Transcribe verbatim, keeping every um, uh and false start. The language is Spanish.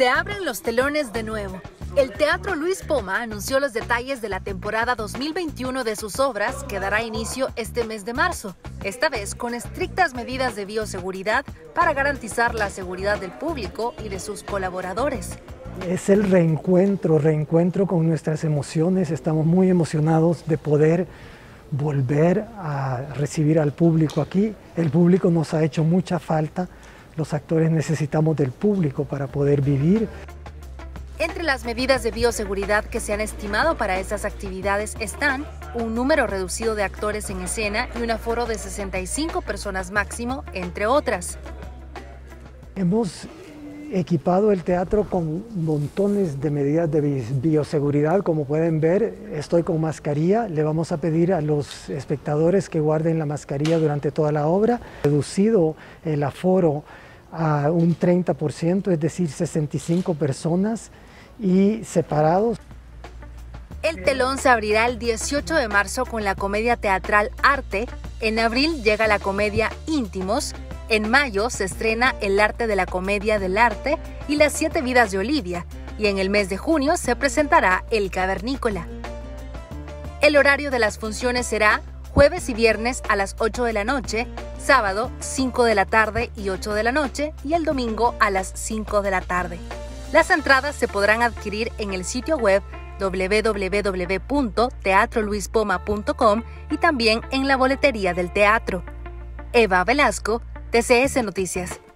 Se abren los telones de nuevo. El Teatro Luis Poma anunció los detalles de la temporada dos mil veintiuno de sus obras, que dará inicio este mes de marzo, esta vez con estrictas medidas de bioseguridad para garantizar la seguridad del público y de sus colaboradores. Es el reencuentro, reencuentro con nuestras emociones. Estamos muy emocionados de poder volver a recibir al público aquí. El público nos ha hecho mucha falta. Los actores necesitamos del público para poder vivir. Entre las medidas de bioseguridad que se han estimado para estas actividades están un número reducido de actores en escena y un aforo de sesenta y cinco personas máximo, entre otras. Hemos equipado el teatro con montones de medidas de bioseguridad. Como pueden ver, estoy con mascarilla. Le vamos a pedir a los espectadores que guarden la mascarilla durante toda la obra. Reducido el aforo a un treinta por ciento, es decir, sesenta y cinco personas, y separados. El telón se abrirá el dieciocho de marzo con la comedia teatral Arte. En abril llega la comedia Íntimos. En mayo se estrena El arte de la comedia del arte y Las siete vidas de Olivia, y en el mes de junio se presentará El cavernícola. El horario de las funciones será jueves y viernes a las ocho de la noche, sábado cinco de la tarde y ocho de la noche y el domingo a las cinco de la tarde. Las entradas se podrán adquirir en el sitio web doble u doble u doble u punto teatro luis poma punto com y también en la boletería del teatro. Eva Velasco, T C S Noticias.